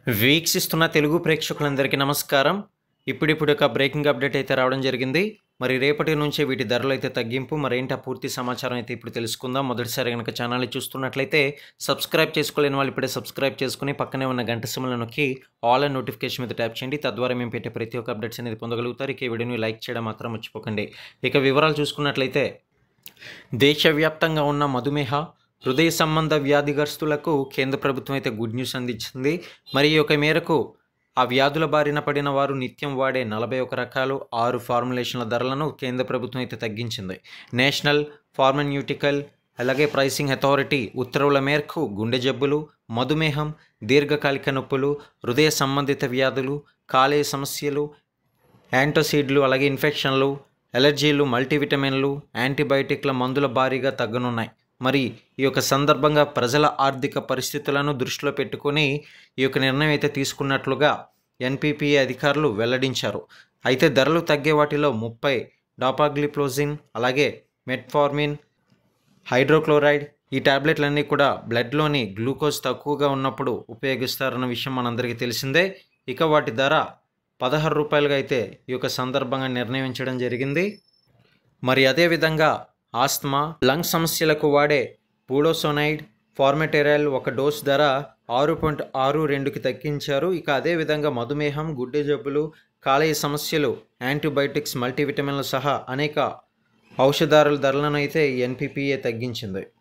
వీక్షిస్తున్న తెలుగు ప్రేక్షకులందరికీ నమస్కారం. ఇప్పుడిప్పుడు ఒక బ్రేకింగ్ అప్డేట్ అయితే రావడం జరిగింది. మరి రేపటి నుంచే వీటి ధరలు అయితే తగ్గింపు. మరేంటి ఆ పూర్తి సమాచారం అయితే ఇప్పుడు తెలుసుకుందాం. మొదటిసారి కనుక ఛానల్ని చూస్తున్నట్లయితే సబ్స్క్రైబ్ చేసుకోలేని వాళ్ళు ఇప్పుడే సబ్స్క్రైబ్ చేసుకుని పక్కనే ఉన్న గంట సింబల్ని నొక్కి ఆల్ అండ్ నోటిఫికేషన్ మీద ట్యాప్ చేయండి. తద్వారా మేము పెట్టే ప్రతి ఒక్క అప్డేట్స్ అనేది పొందగలుగుతారు. ఇక ఈ వీడియోని లైక్ చేయడం మాత్రం మర్చిపోకండి. ఇక వివరాలు చూసుకున్నట్లయితే దేశవ్యాప్తంగా ఉన్న మధుమేహ హృదయ సంబంధ వ్యాధిగ్రస్తులకు కేంద్ర ప్రభుత్వం అయితే గుడ్ న్యూస్ అందించింది. మరి ఈ యొక్క మేరకు ఆ వ్యాధుల బారిన పడిన వారు నిత్యం వాడే 41 రకాలు 6 ఫార్ములేషన్ల ధరలను కేంద్ర ప్రభుత్వం అయితే తగ్గించింది. నేషనల్ ఫార్మాన్యూటికల్ అలాగే ప్రైసింగ్ అథారిటీ ఉత్తర్వుల మేరకు గుండె జబ్బులు, మధుమేహం, దీర్ఘకాలిక నొప్పులు, హృదయ సంబంధిత వ్యాధులు, కాలేయ సమస్యలు, యాంటాసిడ్లు అలాగే ఇన్ఫెక్షన్లు, ఎలర్జీలు, మల్టీవిటమిన్లు, యాంటీబయాటిక్ల మందుల భారీగా తగ్గనున్నాయి. మరి ఈ యొక్క సందర్భంగా ప్రజల ఆర్థిక పరిస్థితులను దృష్టిలో పెట్టుకొని ఈ యొక్క నిర్ణయం అయితే తీసుకున్నట్లుగా ఎన్పీపీఏ అధికారులు వెల్లడించారు. అయితే ధరలు తగ్గే వాటిలో 30 డాపాగ్లిప్లోజిన్ అలాగే మెట్ఫార్మిన్, హైడ్రోక్లోరైడ్ ఈ టాబ్లెట్లన్నీ కూడా బ్లడ్లోని గ్లూకోజ్ తక్కువగా ఉన్నప్పుడు ఉపయోగిస్తారన్న విషయం మనందరికీ తెలిసిందే. ఇక వాటి ధర 16 రూపాయలుగా అయితే ఈ యొక్క సందర్భంగా నిర్ణయించడం జరిగింది. మరి అదేవిధంగా ఆస్తమా, లంగ్ సమస్యలకు వాడే పూడోసోనైడ్, ఫార్మటెరాల్ ఒక డోస్ ధర 6.62కి తగ్గించారు. ఇక అదేవిధంగా మధుమేహం, గుండె జబ్బులు, కాలేయ సమస్యలు, యాంటీబయాటిక్స్, మల్టీవిటమిన్లు సహా అనేక ఔషధాల ధరలను అయితే ఎన్పీపీఏ తగ్గించింది.